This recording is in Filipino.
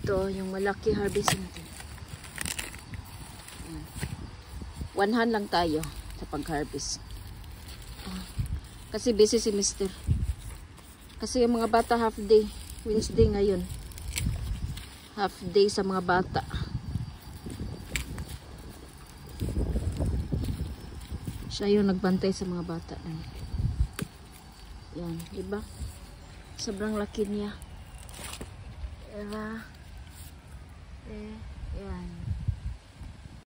Ito, yung malaki harvest natin. One hand lang tayo sa pag-harvest. Kasi busy si Mister. Kasi yung mga bata half day. Wednesday ngayon. Half day sa mga bata. Siya yung nagbantay sa mga bata. Yan, diba? Sobrang laki niya. Diba? Yan.